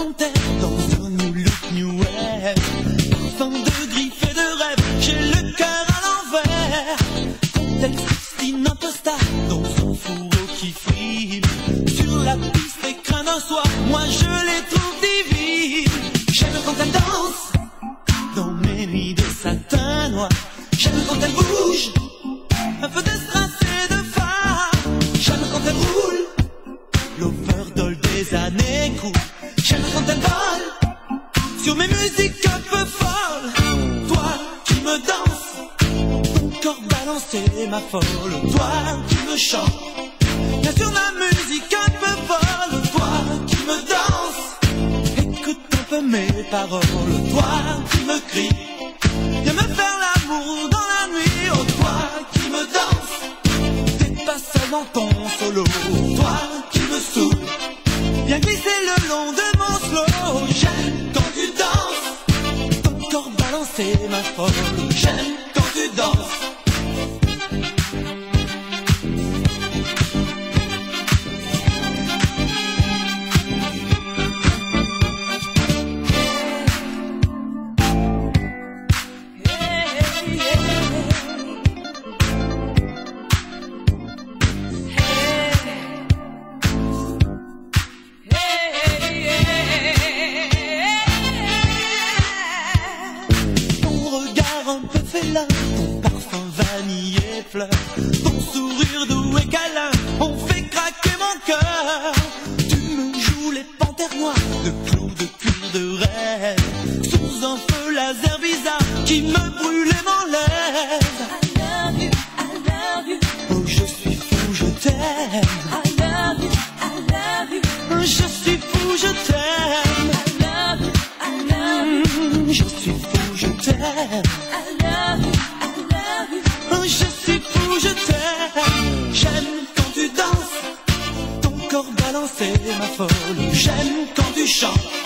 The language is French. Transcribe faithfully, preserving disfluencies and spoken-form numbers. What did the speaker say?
volontaire dans un new look, new wave. Parfum de griffes et de rêve, j'ai le cœur à l'envers. Contexte Christine, un peu star dans un fourreau qui frime. Sur la piste, les crins d'un soir, moi je les trouve divines. J'aime quand elle danse dans mes nuits de satin noir. J'aime quand elle bouge, un peu de strass et de phare. J'aime quand elle roule, l'overdole des années cool. J'aime quand elle vole sur mes musiques un peu folles. Toi qui me danses, ton corps balancé ma folle. Toi qui me chante, bien sûr ma musique un peu folle. Toi qui me danse, écoute un peu mes paroles. Toi qui me crie, viens me faire l'amour dans la nuit. Oh toi qui me danse, t'es pas seul dans ton solo. Toi qui me saoule, viens glisser le long de mon slow. J'aime quand tu danses, ton corps balancé ma folle. J'aime quand tu danses. Un peu félin, ton parfum vanille et fleurs, ton sourire doux et câlin, on fait craquer mon cœur. Tu me joues les panthères noires, de clous, de cuir, de rêve, sous un feu laser bizarre qui me brûle et m'enlève. I love you, I love you. Oh je suis fou, je t'aime. I love you, I love you. Je suis fou, je t'aime. I love you, I love you. Je suis fou, je t'aime. Je suis fou, je t'aime. J'aime quand tu danses, ton corps balancé ma folle. J'aime quand tu chantes,